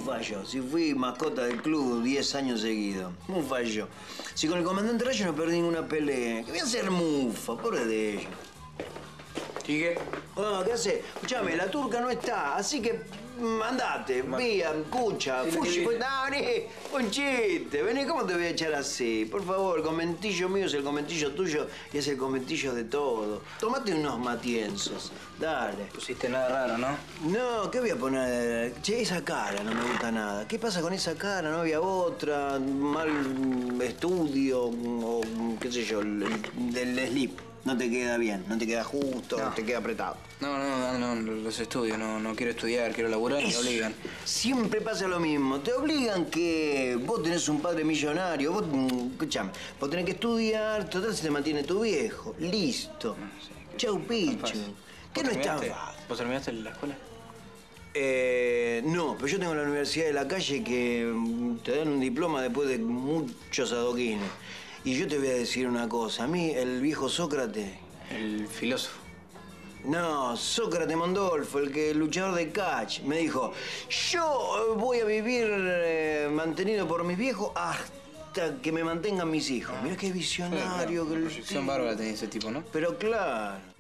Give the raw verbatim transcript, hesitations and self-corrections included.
falló? Si fui mascota del club diez años seguidos. ¿Cómo falló? Si con el comandante Rayo no perdí ninguna pelea. ¿Qué voy a hacer mufa? Pobre de ellos. ¿Y qué? Ah, ¿qué hace? Escuchame, la turca no está, así que mm, andate, vía, escucha, Sí, fushi, sí. pues, no, vení, un chiste, vení, ¿cómo te voy a echar así? Por favor, el conventillo mío es el conventillo tuyo y es el conventillo de todo. Tomate unos matienzos, dale. Pusiste nada raro, ¿no? No, ¿qué voy a poner? Che, esa cara no me gusta nada. ¿Qué pasa con esa cara? ¿No había otra? ¿Mal estudio? O qué sé yo, el, el- del slip. No te queda bien, no te queda justo, No. te queda apretado. No, no, no, no, los estudios, no, no quiero estudiar, quiero laburar y me Eso. obligan. Siempre pasa lo mismo. Te obligan que vos tenés un padre millonario. Vos, mm, escuchame, vos tenés que estudiar, total se te mantiene tu viejo. Listo. Sí, que- Chau, picho. fácil. ¿Qué ¿Vos no es tan terminaste? fácil? ¿Vos terminaste la escuela? Eh, no, pero yo tengo la Universidad de la Calle que mm, te dan un diploma después de muchos adoquines. Y yo te voy a decir una cosa. A mí, el viejo Sócrates... El filósofo. No, Sócrates Mondolfo, el que el luchador de catch, me dijo, yo eh, voy a vivir eh, mantenido por mis viejos hasta que me mantengan mis hijos. Mirá qué visionario. Una que el proyección tipo. bárbara tenía ese tipo, ¿no? Pero claro.